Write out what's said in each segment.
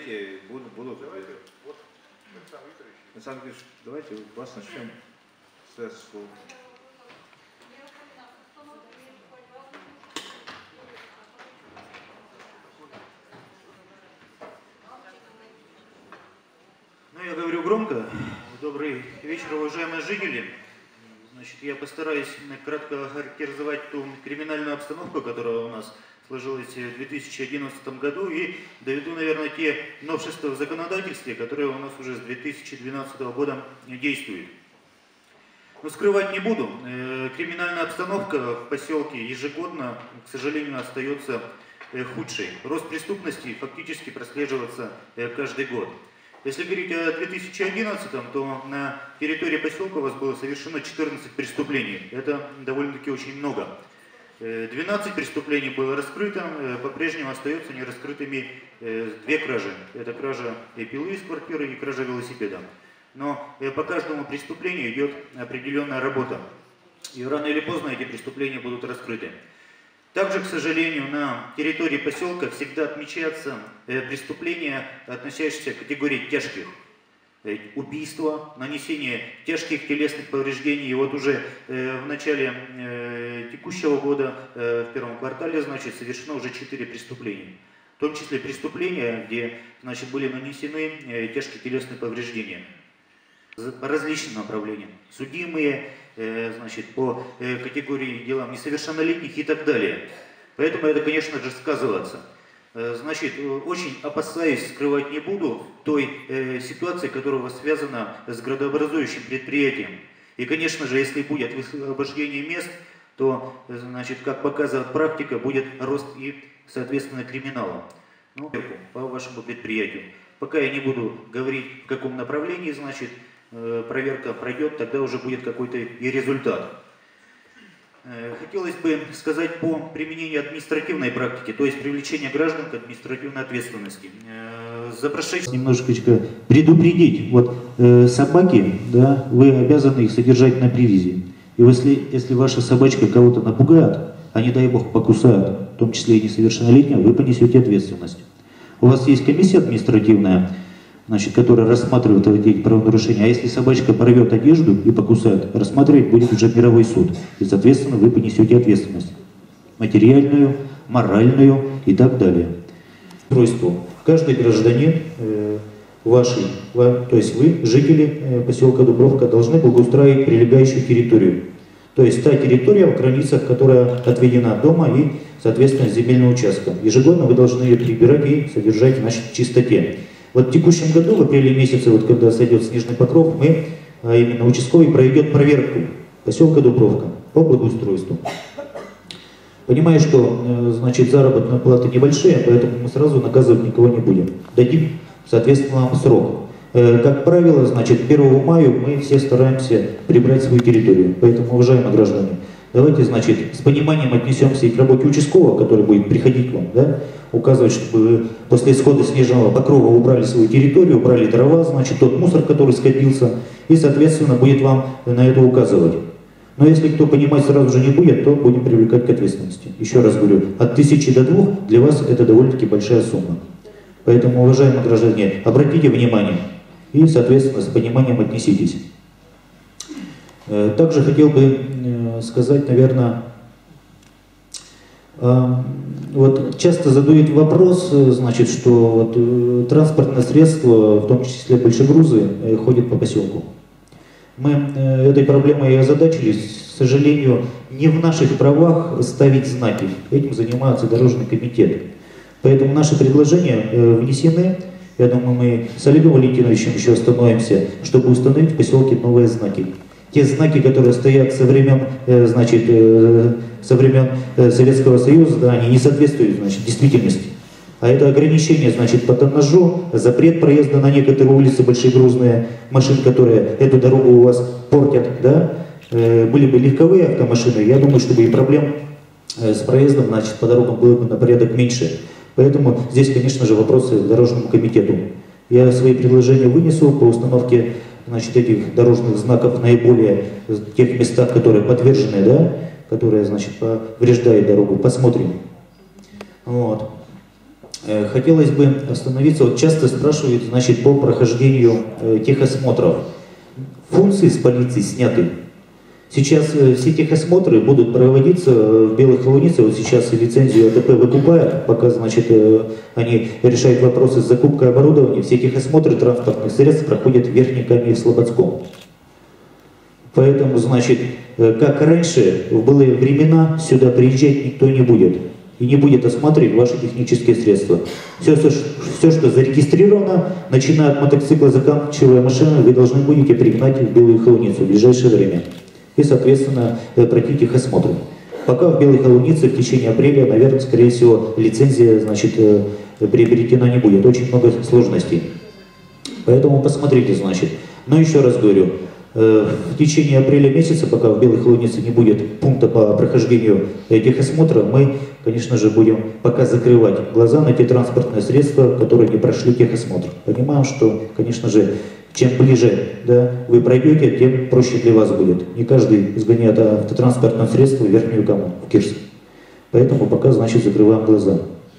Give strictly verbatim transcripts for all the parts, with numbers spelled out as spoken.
Буду, буду давайте, вот, Александр Викторович, давайте вас начнем с слова. Ну, я говорю громко. Добрый вечер, уважаемые жители. Значит, я постараюсь кратко охарактеризовать ту криминальную обстановку, которая у нас сложилась в две тысячи одиннадцатом году, и доведу, наверное, те новшества в законодательстве, которые у нас уже с две тысячи двенадцатого года действуют. Но скрывать не буду. Криминальная обстановка в поселке ежегодно, к сожалению, остается худшей. Рост преступности фактически прослеживается каждый год. Если говорить о две тысячи одиннадцатом, то на территории поселка у вас было совершено четырнадцать преступлений. Это довольно-таки очень много. двенадцать преступлений было раскрыто, по-прежнему остаются нераскрытыми две кражи. Это кража пилы из квартиры и кража велосипеда. Но по каждому преступлению идет определенная работа. И рано или поздно эти преступления будут раскрыты. Также, к сожалению, на территории поселка всегда отмечаются преступления, относящиеся к категории тяжких. Убийство, нанесение тяжких телесных повреждений. И вот уже в начале текущего года, в первом квартале, значит, совершено уже четыре преступления. В том числе преступления, где, значит, были нанесены тяжкие телесные повреждения. По различным направлениям. Судимые, значит, по категории делам несовершеннолетних и так далее. Поэтому это, конечно же, сказывается. Значит, очень опасаюсь, скрывать не буду, той ситуации, которая у вас связана с градообразующим предприятием. И, конечно же, если будет высвобождение мест, то, значит, как показывает практика, будет рост и, соответственно, криминала. Ну, по вашему предприятию. Пока я не буду говорить, в каком направлении, значит, проверка пройдет, тогда уже будет какой-то и результат. Хотелось бы сказать по применению административной практики, то есть привлечение граждан к административной ответственности. За прошедшие немножечко предупредить, вот э, собаки, да, вы обязаны их содержать на привязи. И если, если ваша собачка кого-то напугает, а не дай бог покусают, в том числе и несовершеннолетнего, вы понесете ответственность. У вас есть комиссия административная, значит, которая рассматривает эти правонарушения. А если собачка порвет одежду и покусает, рассматривать будет уже мировой суд. И, соответственно, вы понесете ответственность. Материальную, моральную и так далее. Устройство. Каждый гражданин э, вашей, то есть вы, жители э, поселка Дубровка, должны благоустроить прилегающую территорию. То есть та территория в границах, которая отведена дома и, соответственно, земельного участка. Ежегодно вы должны ее прибирать и содержать, значит, в чистоте. Вот в текущем году, в апреле месяце, вот когда сойдет снежный покров, мы, а именно участковый, проведет проверку поселка Дубровка по благоустройству. Понимаю, что, значит, заработные платы небольшие, поэтому мы сразу наказывать никого не будем. Дадим, соответственно, вам срок. Как правило, значит, первого мая мы все стараемся прибрать свою территорию. Поэтому, уважаемые граждане, давайте, значит, с пониманием отнесемся и к работе участкового, который будет приходить к вам, да, указывать, чтобы вы после исхода снежного покрова убрали свою территорию, убрали дрова, значит, тот мусор, который скопился, и, соответственно, будет вам на это указывать. Но если кто понимать сразу же не будет, то будем привлекать к ответственности. Еще раз говорю, от тысячи до двух для вас это довольно-таки большая сумма. Поэтому, уважаемые граждане, обратите внимание и, соответственно, с пониманием отнеситесь. Также хотел бы сказать, наверное, вот часто задают вопрос, значит, что вот транспортное средство, в том числе большегрузы, ходит по поселку. Мы этой проблемой озадачились, к сожалению, не в наших правах ставить знаки. Этим занимается дорожный комитет. Поэтому наши предложения внесены. Я думаю, мы с Олегом Валентиновичем еще остановимся, чтобы установить в поселке новые знаки. Те знаки, которые стоят со времен, значит, со времен Советского Союза, да, они не соответствуют, значит, действительности. А это ограничение, значит, по тоннажу, запрет проезда на некоторые улицы большегрузные машин, которые эту дорогу у вас портят, да, были бы легковые автомашины, я думаю, чтобы и проблем с проездом, значит, по дорогам было бы на порядок меньше. Поэтому здесь, конечно же, вопросы к дорожному комитету. Я свои предложения вынесу по установке, значит, этих дорожных знаков наиболее в тех местах, которые подвержены, да, которые, значит, повреждают дорогу. Посмотрим. Вот. Хотелось бы остановиться, вот часто спрашивают, значит, по прохождению техосмотров. Функции с полиции сняты. Сейчас все техосмотры будут проводиться в Белой Холунице. Вот сейчас лицензию АТП выкупают, пока, значит, они решают вопросы с закупкой оборудования. Все техосмотры транспортных средств проходят в Верхней Каме и в Слободском. Поэтому, значит, как раньше, в былые времена, сюда приезжать никто не будет. И не будет осматривать ваши технические средства. Все, все, все, что зарегистрировано, начиная от мотоцикла, заканчивая машиной, вы должны будете пригнать в Белую Холуницу в ближайшее время. И, соответственно, пройти техосмотр. Пока в Белой Холунице в течение апреля, наверное, скорее всего, лицензия, значит, приобретена не будет. Очень много сложностей. Поэтому посмотрите, значит. Но еще раз говорю, в течение апреля месяца, пока в Белой Холунице не будет пункта по прохождению техосмотра, мы, конечно же, будем пока закрывать глаза на те транспортные средства, которые не прошли техосмотр. Понимаем, что, конечно же, чем ближе, да, вы пройдете, тем проще для вас будет. Не каждый сгоняет автотранспортное средство в Верхнюю Каму, в Кирск. Поэтому пока, значит, закрываем глаза.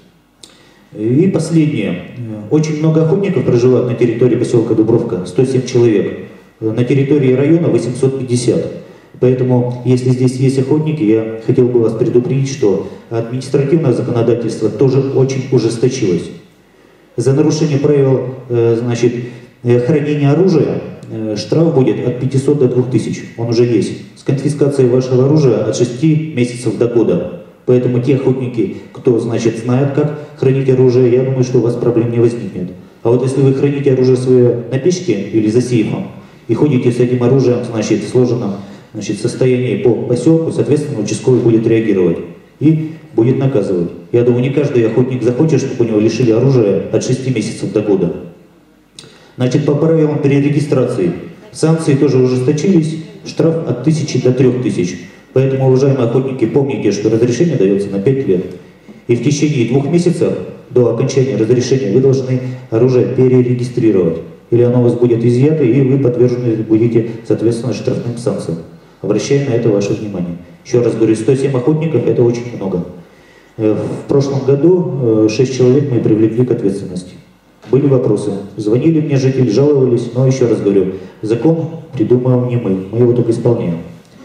И последнее. Очень много охотников проживают на территории поселка Дубровка, сто семь человек. На территории района восемьсот пятьдесят. Поэтому, если здесь есть охотники, я хотел бы вас предупредить, что административное законодательство тоже очень ужесточилось. За нарушение правил, значит, хранения оружия штраф будет от пятисот до двух тысяч. Он уже есть. С конфискацией вашего оружия от шести месяцев до года. Поэтому те охотники, кто, значит, знает, как хранить оружие, я думаю, что у вас проблем не возникнет. А вот если вы храните оружие свое на печке или за сейфом, и ходите с этим оружием, значит, в сложенном, значит, состоянии по поселку, соответственно, участковый будет реагировать и будет наказывать. Я думаю, не каждый охотник захочет, чтобы у него лишили оружия от шести месяцев до года. Значит, по правилам перерегистрации санкции тоже ужесточились, штраф от тысячи до трех тысяч. Поэтому, уважаемые охотники, помните, что разрешение дается на пять лет. И в течение двух месяцев до окончания разрешения вы должны оружие перерегистрировать. Или оно у вас будет изъято, и вы подвержены будете, соответственно, штрафным санкциям. Обращаем на это ваше внимание. Еще раз говорю, сто семь охотников – это очень много. В прошлом году шесть человек мы привлекли к ответственности. Были вопросы. Звонили мне жители, жаловались, но еще раз говорю, закон придумаем не мы, мы его только исполняем.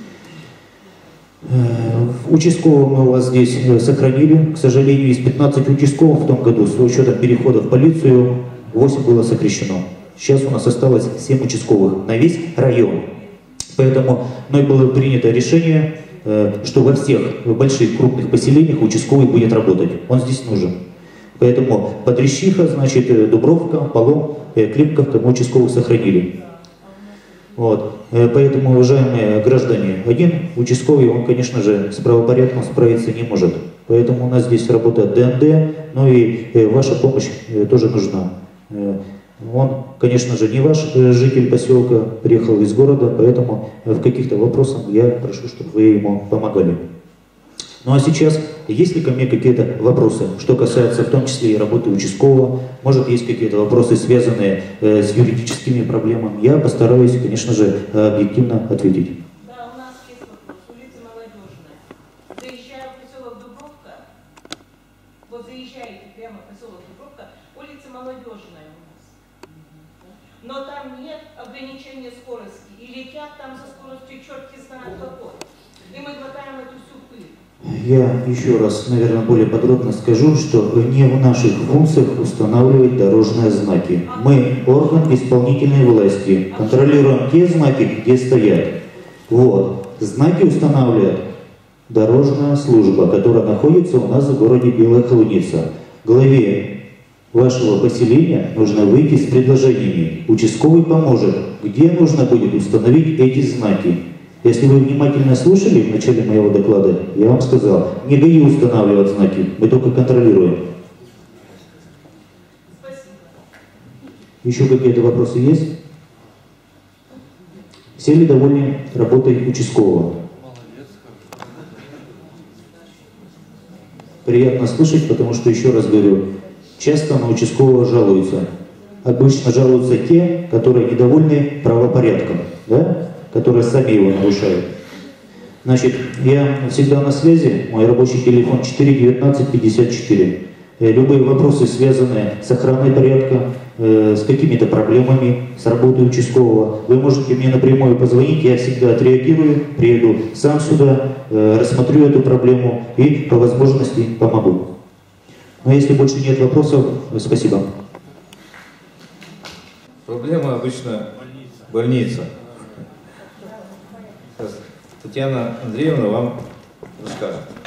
Участкового мы у вас здесь сохранили. К сожалению, из пятнадцати участковых в том году с учетом перехода в полицию восемь было сокращено. Сейчас у нас осталось семь участковых на весь район. Поэтому мной было принято решение, что во всех больших крупных поселениях участковый будет работать. Он здесь нужен. Поэтому Подрещиха, значит, Дубровка, Полом, Климковка мы участковых сохранили. Вот. Поэтому, уважаемые граждане, один участковый, он, конечно же, с правопорядком справиться не может. Поэтому у нас здесь работает ДНД, но и ваша помощь тоже нужна. Он, конечно же, не ваш житель поселка, приехал из города, поэтому в каких-то вопросах я прошу, чтобы вы ему помогали. Ну а сейчас, есть ли ко мне какие-то вопросы, что касается в том числе и работы участкового? Может, есть какие-то вопросы, связанные э, с юридическими проблемами? Я постараюсь, конечно же, объективно ответить. Да, у нас есть вопрос. Улица Молодежная. Заезжая в поселок Дубровка, вот заезжаете прямо в поселок Дубровка, улица Молодежная у нас. Но там нет ограничения скорости. И летят там со скоростью черти знает какой. И мы глотаем эту всю пыль. Я еще раз, наверное, более подробно скажу, что не в наших функциях устанавливать дорожные знаки. Мы орган исполнительной власти, контролируем те знаки, где стоят. Вот. Знаки устанавливает дорожная служба, которая находится у нас в городе Белая Холуница. Главе вашего поселения нужно выйти с предложениями. Участковый поможет, где нужно будет установить эти знаки. Если вы внимательно слушали в начале моего доклада, я вам сказал, не ГАИ устанавливать знаки, мы только контролируем. Спасибо. Еще какие-то вопросы есть? Все ли довольны работой участкового? Приятно слышать, потому что, еще раз говорю, часто на участкового жалуются. Обычно жалуются те, которые недовольны правопорядком, да? Которые сами его нарушают. Значит, я всегда на связи, мой рабочий телефон четыре девятнадцать пятьдесят четыре. э, любые вопросы, связанные с охраной порядка, э, с какими-то проблемами, с работой участкового, вы можете мне напрямую позвонить, я всегда отреагирую, приеду сам сюда, э, рассмотрю эту проблему и по возможности помогу. Но если больше нет вопросов, спасибо. Проблема обычно больница. Сейчас Татьяна Андреевна вам расскажет.